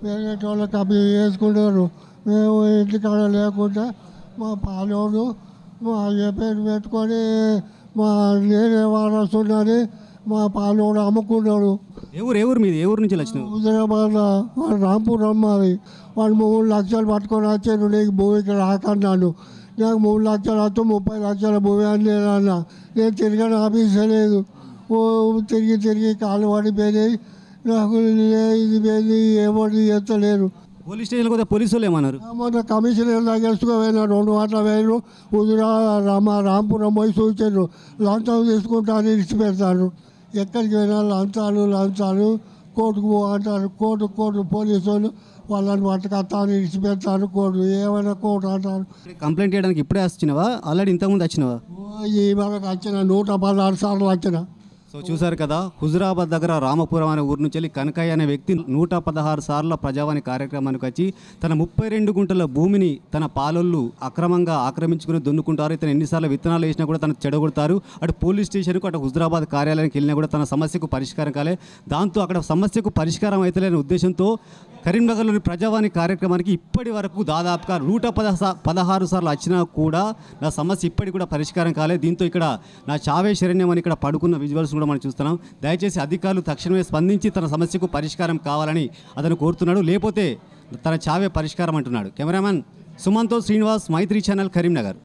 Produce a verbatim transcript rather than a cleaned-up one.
వేరే వాళ్ళకి అవి వేసుకున్నారు. మేము ఇంటికాడ లేకుండా మా పాలోడు మా అయ్య పేరు పెట్టుకొని మా నేనే వారసున్నది మా పాలోడు అమ్ముకున్నాడు. ఎవరు ఎవరు మీది ఏ ఊరు నుంచి వచ్చినావు? హుజరాబాద్ వాడు రాంపురం మాది. వాడు మూడు లక్షలు పట్టుకొని వచ్చాను, నీకు భూమికి రాకన్నాను. నాకు మూడు లక్షలు వస్తూ ముప్పై లక్షల భూమి అని నేను అన్నా. నేను తిరిగిన ఆఫీసే లేదు. ఓ తిరిగి తిరిగి కాలు పడిపోయినాయి. నాకు ఇది పోయింది ఏమోటి చేస్తలేరు. పోలీస్ స్టేషన్ కూడా పోలీసు వాళ్ళు ఏమన్నారు? మొన్న కమిషనర్ దగ్గర వేసిన రెండు వాట్ల వేలు హుజురా రామ రాంపురం పోయి చూచారు. లంచం తీసుకుంటాను ఇచ్చి పెడతారు. ఎక్కడికి పోయినా లంచాలు లంచాలు కోర్టుకు పో అంటారు. కోర్టు కోర్టు పోలీసు వాళ్ళు వాళ్ళని పట్టుకొస్తాను ఇచ్చి పెడతారు. కోర్టు ఏమైనా కోర్టు అంటారు. కంప్లైంట్ చేయడానికి ఇప్పుడే వచ్చినావా ఆల్రెడీ ఇంతకుముందు వచ్చినావా? ఈ మనకు వచ్చిన నూట పదహారు సార్లు వచ్చిన. సో చూసారు కదా, హుజురాబాద్ దగ్గర రామపురం అనే ఊరు నుంచి వెళ్ళి కనకయ్య అనే వ్యక్తి నూట పదహారు సార్ల ప్రజావాణి కార్యక్రమానికి వచ్చి తన ముప్పై రెండు గుంటల భూమిని తన పాలొల్లు అక్రమంగా ఆక్రమించుకుని దున్నుకుంటారు. ఇతను ఎన్నిసార్లు విత్తనాలు వేసినా కూడా తనకు చెడగొడతారు. అటు పోలీస్ స్టేషన్కు అటు హుజురాబాద్ కార్యాలయానికి వెళ్ళినా కూడా తన సమస్యకు పరిష్కారం కాలే. దాంతో అక్కడ సమస్యకు పరిష్కారం అవుతలేని ఉద్దేశంతో కరీంనగర్లోని ప్రజావాణి కార్యక్రమానికి ఇప్పటి వరకు దాదాపుగా నూట పదహా పదహారు సార్లు వచ్చినా కూడా నా సమస్య ఇప్పటికి కూడా పరిష్కారం కాలేదు. దీంతో ఇక్కడ నా చావే శరణ్యం అని ఇక్కడ పడుకున్న విజువల్స్ కూడా మనం చూస్తున్నాం. దయచేసి అధికారులు తక్షణమే స్పందించి తన సమస్యకు పరిష్కారం కావాలని అతను కోరుతున్నాడు. లేకపోతే తన చావే పరిష్కారం అంటున్నాడు. కెమెరామెన్ సుమంతో శ్రీనివాస్, మైత్రి ఛానల్, కరీంనగర్.